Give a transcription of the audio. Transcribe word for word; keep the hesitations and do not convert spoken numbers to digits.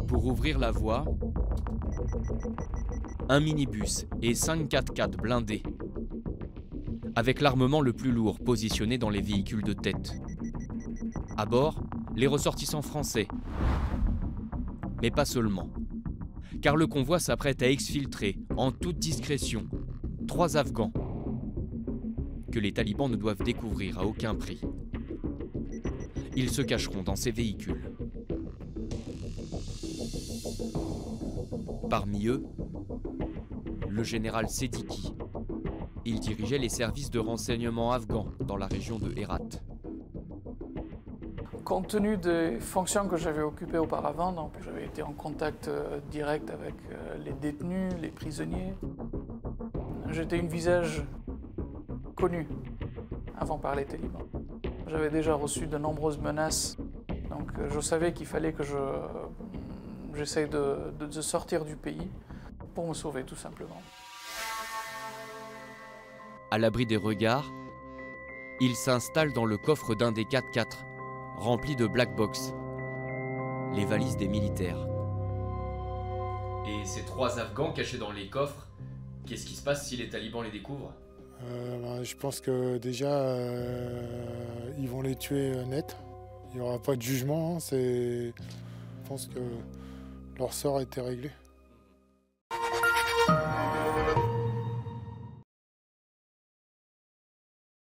Pour ouvrir la voie, un minibus et cinq quatre-quatre blindés, avec l'armement le plus lourd positionné dans les véhicules de tête. À bord, les ressortissants français. Mais pas seulement. Car le convoi s'apprête à exfiltrer, en toute discrétion, trois Afghans que les talibans ne doivent découvrir à aucun prix. Ils se cacheront dans ces véhicules. Parmi eux, le général Seddiqi. Il dirigeait les services de renseignement afghans dans la région de Hérat. Compte tenu des fonctions que j'avais occupées auparavant, donc j'avais été en contact euh, direct avec euh, les détenus, les prisonniers. J'étais un visage connu avant par les talibans. J'avais déjà reçu de nombreuses menaces, donc euh, je savais qu'il fallait que je, euh, j'essaye de, de, de sortir du pays pour me sauver tout simplement. À l'abri des regards, il s'installe dans le coffre d'un des quatre-quatre, rempli de black box, les valises des militaires. Et ces trois Afghans cachés dans les coffres, qu'est-ce qui se passe si les talibans les découvrent? euh, ben, Je pense que déjà, euh, ils vont les tuer euh, net. Il n'y aura pas de jugement. Hein, c'est... Je pense que leur sort a été réglé.